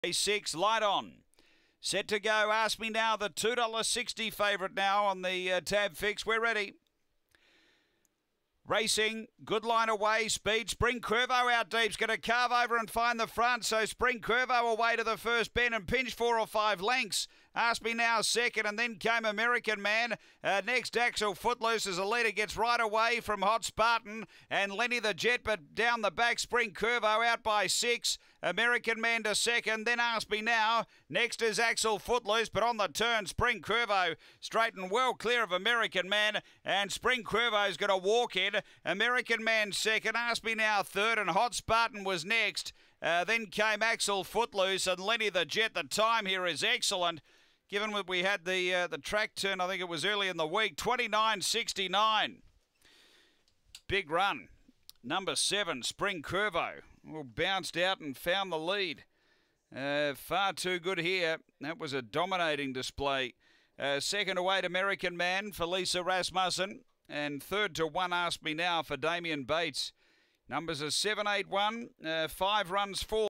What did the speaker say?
6, Light On. Set to go, Ask Me Now, the $2.60 favourite now on the tab fix. We're ready. Racing, good line away, speed. Spring Curvo out deep's going to carve over and find the front. So Spring Curvo away to the first bend and pinch 4 or 5 lengths. Ask Me Now second, and then came American Man. Next, Axel Footloose as a leader gets right away from Hot Spartan and Lenny the Jet, but down the back, Spring Curvo out by 6. American Man to second, then Ask Me Now. Next is Axel Footloose, but on the turn, Spring Curvo straight and well clear of American Man, and Spring Curvo's going to walk in. American Man second, Ask Me Now third, and Hot Spartan was next. Then came Axel Footloose and Lenny the Jet. The time here is excellent. Given that we had the track turn, I think it was early in the week, 29.69. Big run. Number 7, Spring Curvo. Well, bounced out and found the lead. Far too good here. That was a dominating display. Second away to American Man for Lisa Rasmussen. And third to 1 Ask Me Now for Damien Bates. Numbers are 7, 8, 1. 5 runs, 4.